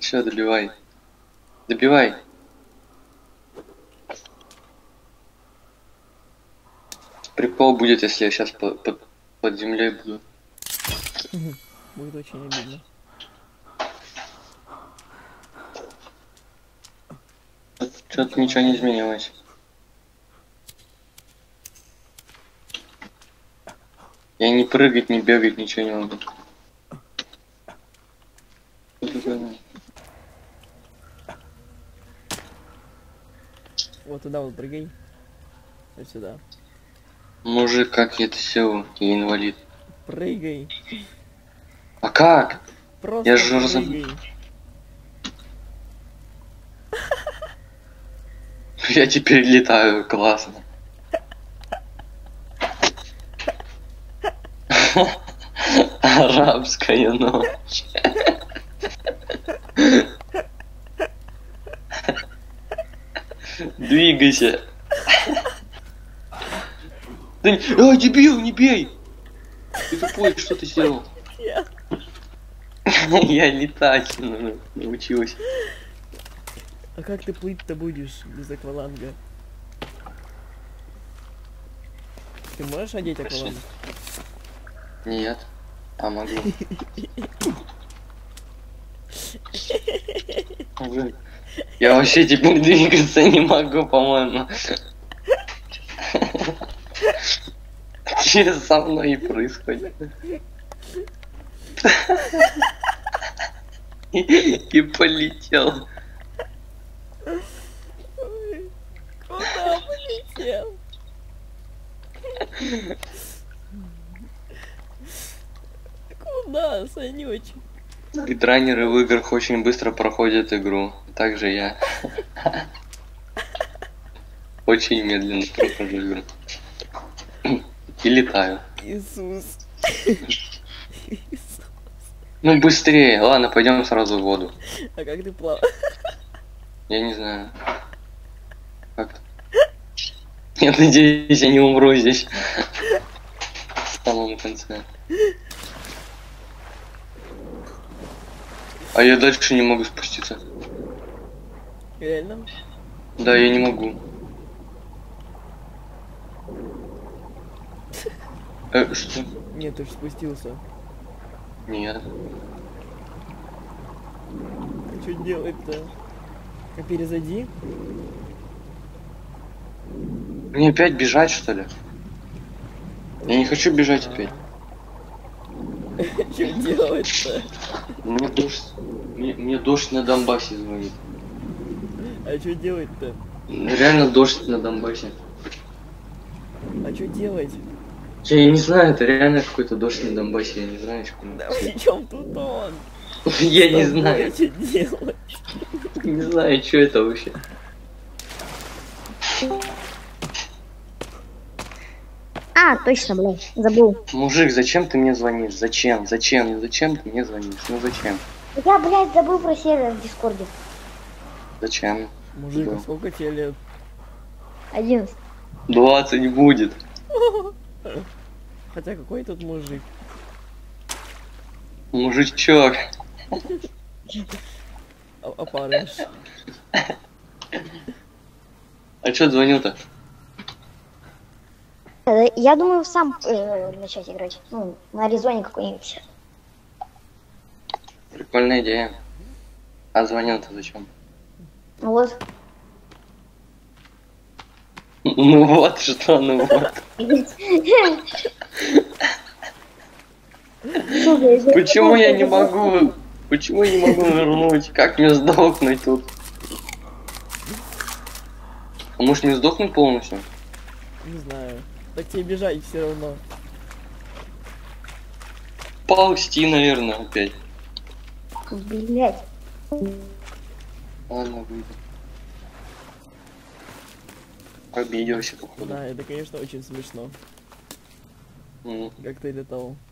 Все, добивай. Добивай. Прикол будет, если я сейчас под землей буду. Будет очень обидно. Что-то ничего не изменилось. Я не прыгать, не бегать, ничего не могу. Вот туда вот прыгай. Вот сюда. Мужик, как я это сел? Я инвалид. Прыгай. А как? Просто Я же прыгай. Я теперь летаю, классно. Арабская ночь. Двигайся. Да не... Ой, дебил, не бей! Ты тупой, что ты сделал? Я летать научился. А как ты плыть-то будешь без акваланга? Ты можешь одеть акваланг? Нет. А могу. Я вообще теперь двигаться не могу, по-моему. Что со мной и происходит? И полетел. Ой, куда полетел? Куда, Санечек? Спидранеры в играх очень быстро проходят игру. Также я. Очень медленно прохожу игру. И летаю. Иисус. Ну быстрее. Ладно, пойдем сразу в воду. А как ты плаваешь? Я не знаю. Как-то. Я надеюсь, я не умру здесь. В самом конце. А я дальше не могу спуститься. Реально? Да, я не могу. Что? Нет, ты же спустился. Нет. А что делать-то? А перезайди? Мне опять бежать, что ли? Я не хочу бежать опять. Что делать-то? Мне дождь на Донбассе звонит. А что делать-то? Реально дождь на Донбассе. А что делать? Я не знаю, это реально какой-то дождь на Донбассе, я не знаю, что. Да при чем тут он? Я не знаю. Что делать? Не знаю, что это вообще. А, точно, блядь, забыл. Мужик, зачем ты мне звонишь? Зачем? Зачем ты мне звонишь? Ну зачем? Я, блядь, забыл про сервер в Дискорде. Зачем? Мужик, а Да. сколько тебе лет? 11. 20 будет. Хотя какой тут мужик? Мужичок. Опарыш. А чё звонил-то? Я думаю, сам начать играть. Ну, на Аризоне какой-нибудь. Прикольная идея. А звонил-то зачем? Ну вот. Ну вот что, ну вот. Почему я не могу? Почему я не могу вернуть? Как мне сдохнуть тут? А может не сдохнуть полностью? Не знаю. Так тебе бежать все равно. Ползти, наверное, опять. Блять. Ладно, выйду. Обиделся, походу. Да, это, конечно, очень смешно. Ну. Как ты летал.